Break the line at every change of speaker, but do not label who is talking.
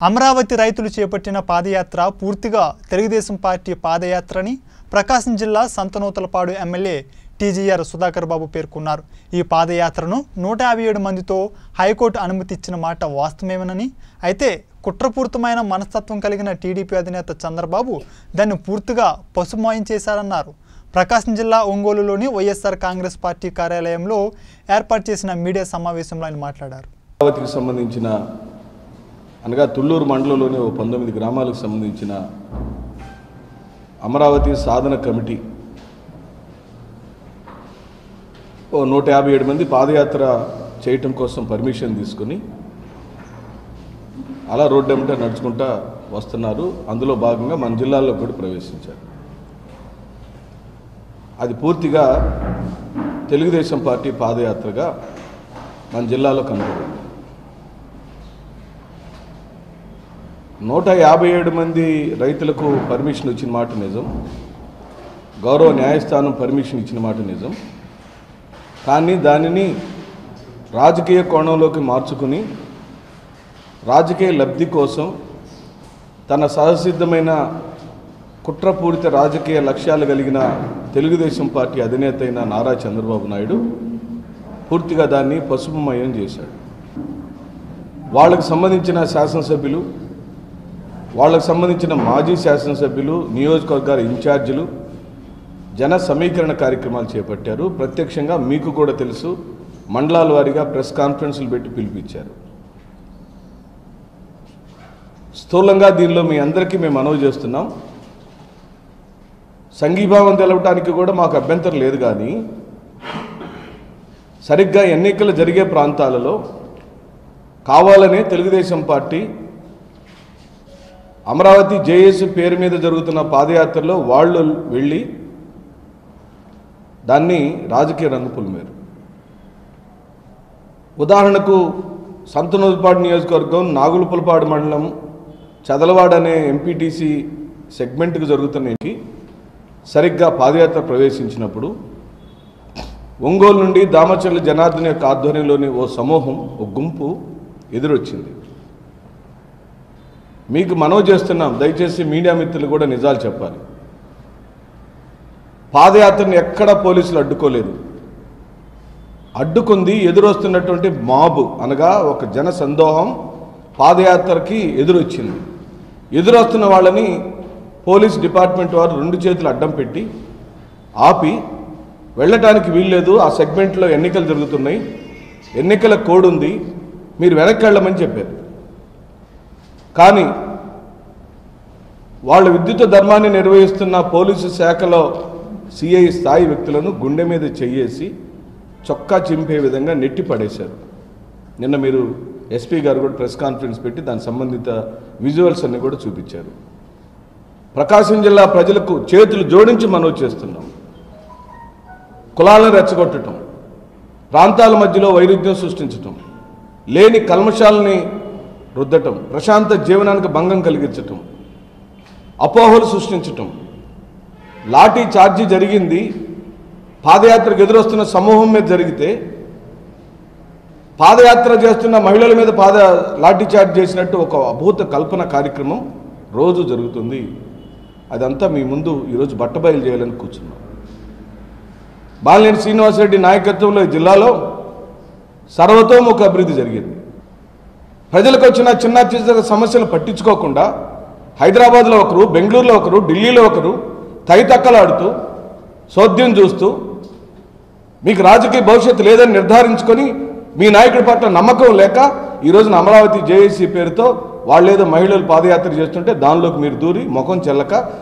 అమరావతి రైతులు చేపట్టిన పాదయాత్ర పూర్తిగా తెలుగుదేశం పార్టీ పాదయాత్రని ప్రకాశం జిల్లా సంతనూతలపాడు ఎమ్మెల్యే టీజీఆర్ సుధాకర్ బాబు పేర్కొన్నారు। ఈ పాదయాత్రను 157 మందితో హైకోర్టు అనుమతి ఇచ్చిన మాట వాస్తవమేనని, అయితే కుట్రపూరితమైన మనస్తత్వం కలిగిన టీడీపీ అధినేత చంద్రబాబు దాన్ని పూర్తిగా పసుమాయం చేశారన్నారు। ప్రకాశం జిల్లా ఒంగోలులోని వైఎస్ఆర్ కాంగ్రెస్ పార్టీ కార్యాలయంలో ఏర్పాటు చేసిన మీడియా సమావేశంలో ఆయన మాట్లాడారు।
అమరావతికి సంబంధించిన అనగా తుళ్ళూరు మండలంలోని 19 గ్రామాలకు సంబంధించిన అమరావతి సాధన కమిటీ 157 మంది పాదయాత్ర చేయటం కోసం పర్మిషన్ తీసుకొని అలా రోడ్డు వెంట నడుచుకుంటా వస్తున్నారు। అందులో భాగంగా మన జిల్లాలో కూడా ప్రవేశించారు। అది పూర్తిగా తెలుగుదేశం పార్టీ పాదయాత్రగా మన జిల్లాలో కనపడింది। 157 మంది రైతులకు పర్మిషన్ ఇచ్చిన మాట నిజం, గౌరవ న్యాయస్థానం పర్మిషన్ ఇచ్చిన మాట నిజం, కానీ దానిని రాజకీయ కోణంలోకి మార్చుకుని రాజకీయ లబ్ధి కోసం తన సహసిద్ధమైన కుట్రపూరిత రాజకీయ లక్ష్యాలు కలిగిన తెలుగుదేశం పార్టీ అధినేత అయిన నారా చంద్రబాబు నాయుడు పూర్తిగా దాన్ని పసుపుమయం చేశాడు। వాళ్ళకు సంబంధించిన శాసనసభ్యులు, వాళ్ళకు సంబంధించిన మాజీ శాసనసభ్యులు, నియోజకవర్గాల ఇన్ఛార్జీలు జన సమీకరణ కార్యక్రమాలు చేపట్టారు। ప్రత్యక్షంగా మీకు కూడా తెలుసు, మండలాల వారీగా ప్రెస్ కాన్ఫరెన్సులు పెట్టి పిలిపించారు। స్థూలంగా దీనిలో మీ అందరికీ మేము మనవి చేస్తున్నాం, సంఘీభావం తెలపడానికి కూడా మాకు అభ్యంతరం లేదు, కానీ సరిగ్గా ఎన్నికలు జరిగే ప్రాంతాలలో కావాలనే తెలుగుదేశం పార్టీ అమరావతి జేఏసీ పేరు మీద జరుగుతున్న పాదయాత్రలో వాళ్ళు వెళ్ళి దాన్ని రాజకీయ రంగు పులిమారు। ఉదాహరణకు సంతనూతలపాడు నియోజకవర్గం నాగులపులపాడు మండలం చదలవాడ అనే ఎంపీటీసీ సెగ్మెంట్కి జరుగుతున్నకి సరిగ్గా పాదయాత్ర ప్రవేశించినప్పుడు ఒంగోలు నుండి దామచర్ల జనార్దన్ యొక్క ఆధ్వర్యంలోని ఓ సమూహం, ఓ గుంపు ఎదురొచ్చింది। మీకు మనవి చేస్తున్నాం, దయచేసి మీడియా మిత్రులు కూడా నిజాలు చెప్పాలి। పాదయాత్రను ఎక్కడా పోలీసులు అడ్డుకోలేదు, అడ్డుకుంది ఎదురొస్తున్నటువంటి మాబు అనగా ఒక జన సందోహం పాదయాత్రకి ఎదురొచ్చింది। ఎదురొస్తున్న వాళ్ళని పోలీస్ డిపార్ట్మెంట్ వారు 2 చేతులు అడ్డం పెట్టి ఆపి వెళ్ళటానికి వీల్లేదు, ఆ సెగ్మెంట్లో ఎన్నికలు జరుగుతున్నాయి, ఎన్నికల కోడ్ ఉంది, మీరు వెనక్కి వెళ్ళమని చెప్పారు। కానీ వాళ్ళు విద్యుత్ ధర్మాన్ని నిర్వహిస్తున్న పోలీసు శాఖలో సిఐ స్థాయి వ్యక్తులను గుండె మీద చెయ్యేసి చొక్కా చింపే విధంగా నెట్టి పడేశారు। నిన్న మీరు ఎస్పీ గారు కూడా ప్రెస్ కాన్ఫరెన్స్ పెట్టి దానికి సంబంధిత విజువల్స్ అన్ని కూడా చూపించారు। ప్రకాశం జిల్లా ప్రజలకు చేతులు జోడించి మనవి చేస్తున్నాం, కులాలను రెచ్చగొట్టడం, ప్రాంతాల మధ్యలో వైరుధ్యం సృష్టించటం, లేని కల్మషాలని రుద్దటం, ప్రశాంత జీవనానికి భంగం కలిగించటం, అపోహలు సృష్టించటం, లాఠీ చార్జీ జరిగింది పాదయాత్రకు ఎదురొస్తున్న సమూహం మీద జరిగితే పాదయాత్ర చేస్తున్న మహిళల మీద లాఠీ చార్జ్ చేసినట్టు ఒక అభూత కల్పన కార్యక్రమం రోజు జరుగుతుంది। అదంతా మీ ముందు ఈరోజు బట్టబయలు చేయాలని కూర్చున్నాం। బాలినేని శ్రీనివాసరెడ్డి నాయకత్వంలో ఈ జిల్లాలో సర్వతోముఖ అభివృద్ధి జరిగింది। ప్రజలకు వచ్చిన చిన్న సమస్యలు పట్టించుకోకుండా హైదరాబాద్లో ఒకరు, బెంగళూరులో ఒకరు, ఢిల్లీలో ఒకరు తైతక్కలాడుతూ సోద్యం చూస్తూ మీకు రాజకీయ భవిష్యత్తు లేదని నిర్ధారించుకొని మీ నాయకుడి పట్ల నమ్మకం లేక ఈరోజున అమరావతి జేఏసీ పేరుతో వాళ్ళేదో మహిళలు పాదయాత్ర చేస్తుంటే దానిలోకి మీరు దూరి ముఖం చెల్లక